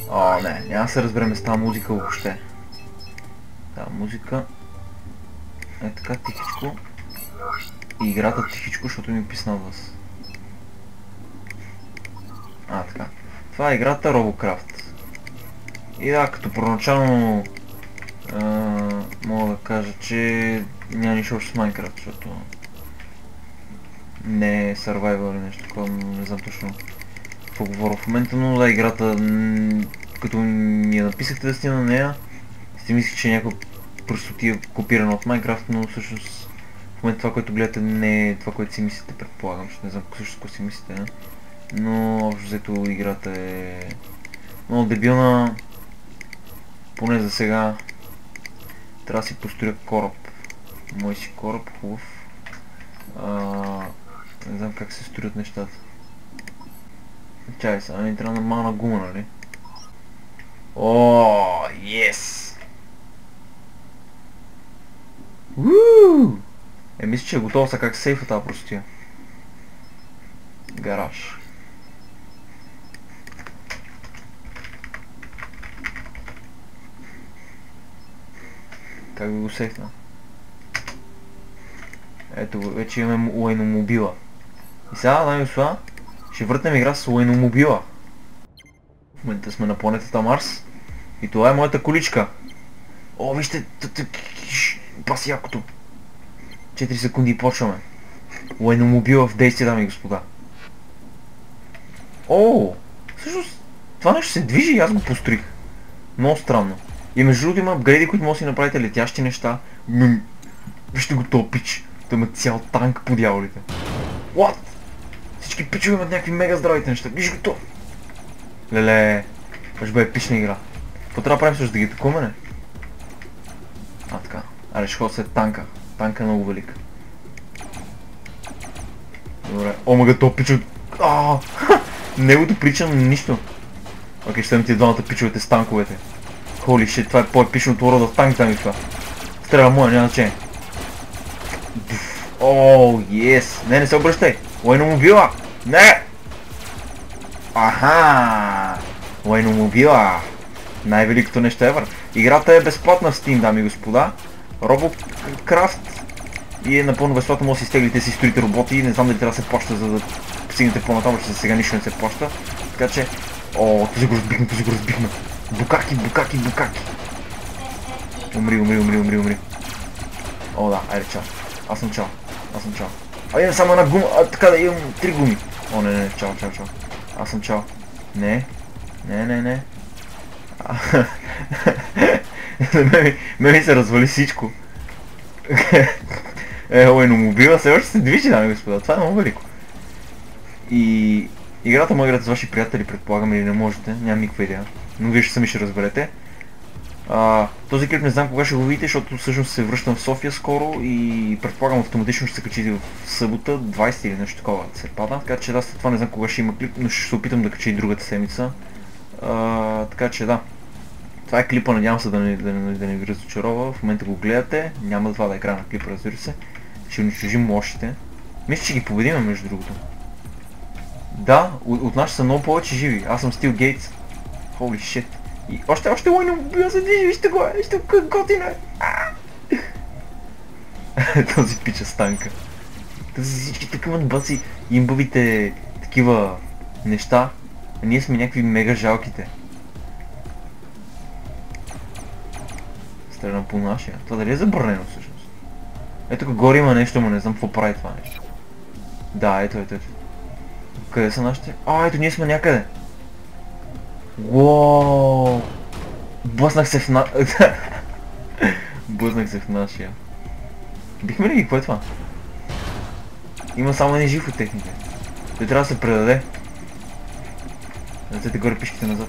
О, не, няма да се разбереме с тази музика въобще. Тази музика е така тихичко. И играта тихичко, защото ми писна глас. Така. Това е играта Robocraft. И да, като първоначално мога да кажа, че няма нищо общо с Minecraft, защото не е survival или нещо такова, не знам точно какво говоря в момента, но да, играта, като ми я написахте да сте на нея, си мислих, че е някаква простотия копирана от Minecraft, но всъщност в момента това, което гледате, не е това, което си мислите, предполагам, защото не знам всъщност какво си мислите, не? Но общо взето играта е много дебилна, поне за сега. Трябва да си построя кораб. Мой си кораб, хубав. Не знам как се строят нещата. Чай сега, ми трябва нормална гума, нали? О, ес! Ууу! Мисля, че е готова са как сейфа тази простия. Гараж. Как да го сейфна? Ето го, вече имаме лайномобила. И сега, дами и господа, ще въртнем игра с лайномобила. В момента сме на планетата Марс. И това е моята количка. О, вижте, паси якото. 4 секунди и почваме. Лайномобила в действие, дами и господа. О, всъщност, това нещо се движи и аз го построих. Много странно. И между другото има апгрейди, които може да си направите летящи неща. Вижте го този пич. Той има цял танк по дяволите. What? Всички пичове имат някакви мега здравите неща. Виж го то. Леле. Това ще бъде епична игра. Какво трябва да правим също да ги атакуваме, не? Така. Аре, ще ходя след танка. Танка е много велик. Добре. О, мага то пич от... Негото прилича на нищо. Окей, ще ти двамата пичовете с танковете. Holy shit, това е по-епичното урода в танк, там и това. Стреля моя, няма значение. О, ес! Не се обръщай! Лайномобила! Не! Аха! Лайномобила! Най-великото нещо ever. Играта е безплатна в Steam, дами и господа. Robocraft. И е напълно безплатно, може да си изтеглите си строите роботи. Не знам дали трябва да се плаща, за да постигнете по-натам, защото за сега нищо не се плаща. Така че... О, този го разбихме. Букаки. Умри. О, да, айде, чао. Аз съм чао. Имам само една гума, така да имам 3 гуми. О, не, чао. Аз съм чао. Не. Ме се развали всичко. Лайномобила все още се движи, дами и господа. Това е много велико. И... играта може да играте с ваши приятели, предполагам, или не можете, нямам никаква идея. Но вие сами ще разберете. Този клип не знам кога ще го видите, защото всъщност се връщам в София скоро и предполагам автоматично ще се качи в събота, 20 или нещо такова се пада. Така че да, след това не знам кога ще има клип, но ще се опитам да кача и другата седмица. Така че да. Това е клипа, надявам се да не ви разочарова. В момента го гледате, няма това да е края на клипа, разбира се. Ще унищожим лошите. Мисля, че ги победим, между другото. Да, от нас са много повече живи. Аз съм Стил Гейтс. Holy shit. И още лайномобила се движи, вижте го готина е. Този пича с танка. Тези всички такива баци имбавите такива неща. А ние сме някакви мега жалките. Стрелям по нашия. Това дали е забранено всъщност? Ето тук горе има нещо, но не знам какво прави това нещо. Да, ето. Къде са нашите? Ето ние сме някъде. Уоу! Блъснах се в нашия. Бихме ли ги? Какво е това? Има само един жив от техните. Той трябва да се предаде. Ръцете горе, пишките назад.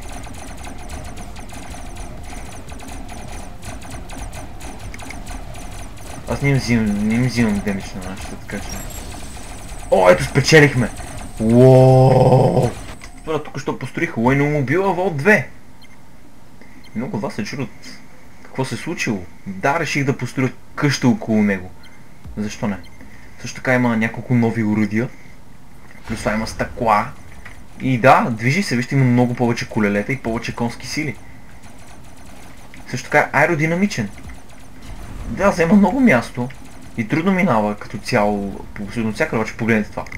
Аз не им взимам демидж на нашата, така че... О, ето спечелихме! Уоу! Това тук що построих лайномобила Vault 2. Много от вас се чудят какво се е случило. Да, реших да построя къща около него. Защо не? Също така има няколко нови оръдия. Плюс това има стъкла. И да, движи се, вижте, има много повече колелета и повече конски сили. Също така е аеродинамичен. Да, взема много място и трудно минава като цяло по абсолютно всяка, обаче погледнете това.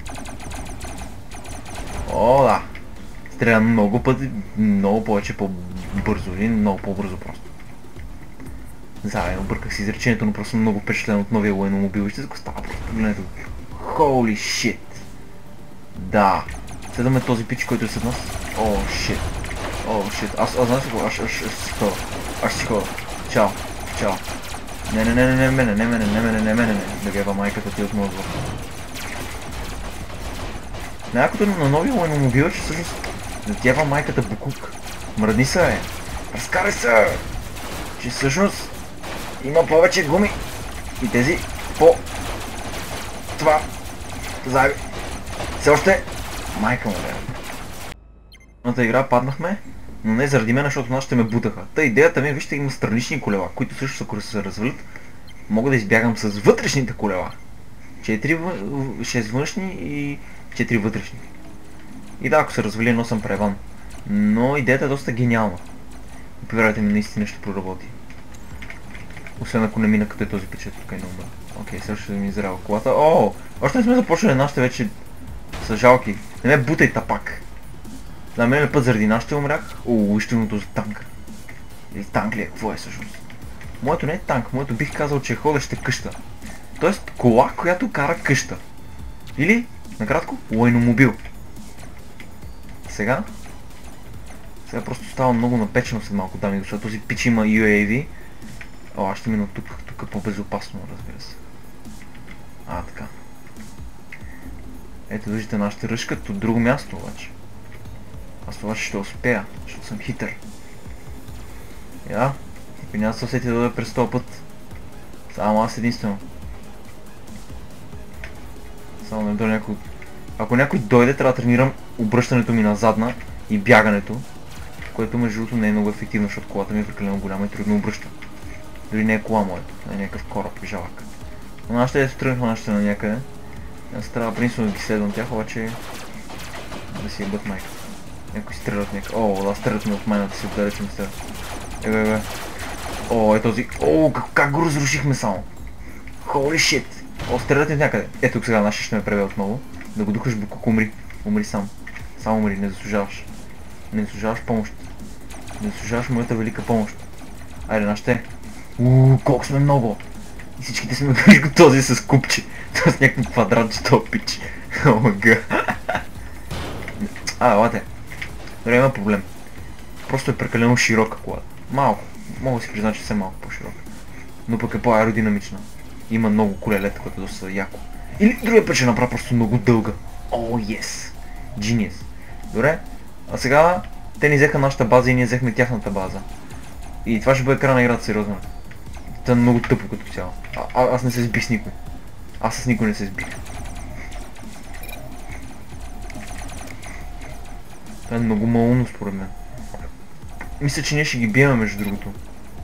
О, да. Стреля много пъти, много повече по-бързо или много по-бързо просто. Заедно обърках си изречението, но просто много впечатлен от новия военномобил. Вижте за какво става просто, погледнете го. Holy shit. Да. Следваме този пич, който е след нас. О, shit. О, shit. Аз знам си какво, аз си хора. Чао. Чао. Не мене. Да геба майката ти от моят двор. Някакото на новия военномобил е, че всъщност затява майката буклук. Мръдни се, разкарай се! Че всъщност има повече гуми и тези по това заеби. Все още майка му бе. Едната игра паднахме, но не заради мен, защото нашите ме бутаха. Та идеята ми, вижте, има странични колела, които също ако се развалят, мога да избягам с вътрешните колела. 6 външни и 4 вътрешни. И да, ако се развали едно, съм преван. Но идеята е доста гениална. И повярвайте ми, наистина ще проработи. Освен ако не мина като е този печет, тук е не умра. Окей, също ще ми изрява колата. О, още не сме започнали, нашите вече са жалки. Не ме бутай тапак. На мен път заради нашите умрях. О, вижте за танк. Или танк ли е? Какво е всъщност? Моето не е танк, моето бих казал, че е ходеща къща. Тоест кола, която кара къща. Или, накратко, военномобил. Сега просто става много напечено след малко, дами, защото този пич има UAV. О, аз ще мина тук е по-безопасно, разбира се. Така. Ето виждате нашата ръжка от друго място обаче. Аз обаче ще успея, защото съм хитър. И няма да се усети да дойде през този път. Само аз единствено. Само не дойде някой. Ако някой дойде, трябва да тренирам обръщането ми на задна и бягането. Което между другото не е много ефективно, защото колата ми е прекалено голяма и трудно обръща. Дори не е кола моето, е някакъв кораб, жалък. Но нашите тръгнахме нашите на някъде. Аз трябва принципно да ги следвам тях, обаче да си ебът майка. Някой стрелят някъде. О, да, стрелят ми от майната си, отдалече ми стрелят. О, е този. О, как го разрушихме само. Holy shit. О, стрелят ми някъде. Ето тук сега нашия ще ме пребе отново. Да го духаш, Букук, умри. Умри сам. Само умри, не заслужаваш. Не заслужаваш помощ. Не заслужаваш моята велика помощ. Айде, нашите. Колко сме много. И всичките сме виж го този с купче. Това с някакво квадратче, този пич. Омага. Елате. Добре, има проблем. Просто е прекалено широка колата. Малко. Мога да си призна, че съм малко по-широка. Но пък е по-аеродинамична. Има много колелета, което е доста яко. Или другия път ще направя просто много дълга. О, ес! Genius. Добре. А сега те ни взеха нашата база и ние взехме тяхната база. И това ще бъде края на играта, сериозно. Това е много тъпо като цяло. Аз не се сбих с никой. Аз с никой не се сбих. Това е много малумно според мен. Мисля, че ние ще ги биеме между другото.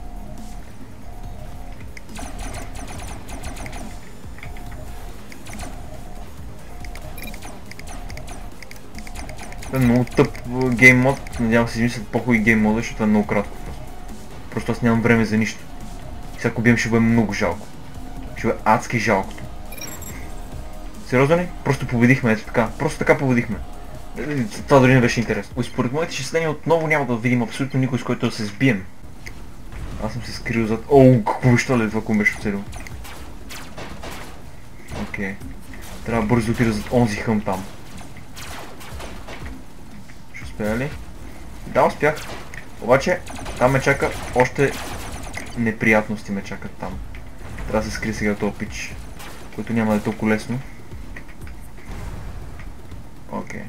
Това е много тъп гейм мод. Надявам се измислят по-хубави гейм мода, защото това е много кратко просто. Просто аз нямам време за нищо. Всяко бием ще бъде много жалко. Ще бъде адски жалкото. Сериозно ли? Просто победихме, ето така. Просто така победихме. Това дори не беше интересно. Според моите изчисления отново няма да видим абсолютно никой, с който да се сбием. Аз съм се скрил зад... Оу, какво беше ли това, ако беше оцелил? Окей. Трябва бързо да отида зад онзи хъм там. Ще успея ли? Да, успях. Обаче, там ме чака още неприятности ме чакат там. Трябва да се скри сега този пич, който няма да е толкова лесно. Окей.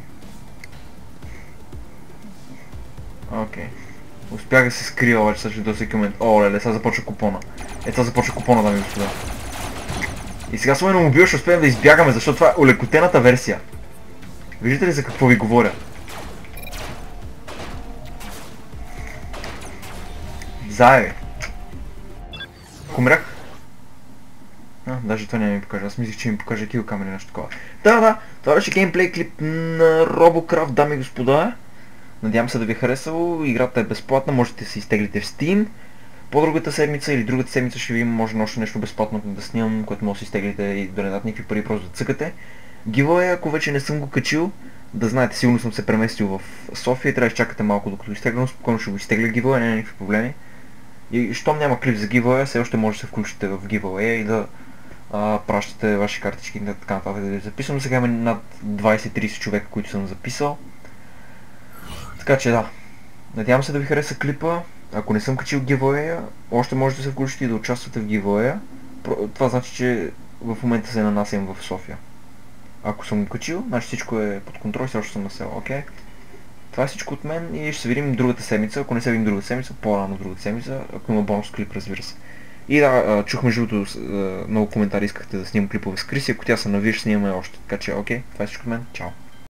Успях да се скрия, обаче също до всеки момент. О, леле, сега започва купона. Сега започва купона, дами и господа. И сега с военномобил ще успеем да избягаме, защото това е олекотената версия. Виждате ли за какво ви говоря? Заеби. Умрях. Даже това няма ми покажа. Аз мислих, че ми покаже килкам или нещо такова. Да, това беше геймплей клип на Robocraft, дами и господа. Надявам се да ви е харесало. Играта е безплатна, можете да се изтеглите в Steam. По-другата седмица или другата седмица ще ви има може още нещо безплатно да снимам, което може да си изтеглите и да не дадат никакви пари, просто да цъкате. Giveaway, ако вече не съм го качил, да знаете, сигурно съм се преместил в София и трябва да изчакате малко докато изтегля, но спокойно ще го изтегля Giveaway, няма никакви проблеми. И щом няма клип за Giveaway, все още може да се включите в Giveaway и да пращате ваши картички и така нататък да ви записвам. Сега има над 20-30 човека, които съм записал. Така че да, надявам се да ви хареса клипа. Ако не съм качил giveaway, още може да се включите и да участвате в giveaway. Това значи, че в момента се нанасям в София. Ако съм го качил, значи всичко е под контрол и също съм на село. Окей? Това е всичко от мен и ще се видим другата седмица. Ако не се видим другата седмица, по-рано другата седмица, ако има бонус клип, разбира се. И да, чух между другото, много коментари искахте да снимам клипове с Криси. Ако тя се навие, ще снимаме още. Така че окей, това е всичко от мен. Чао!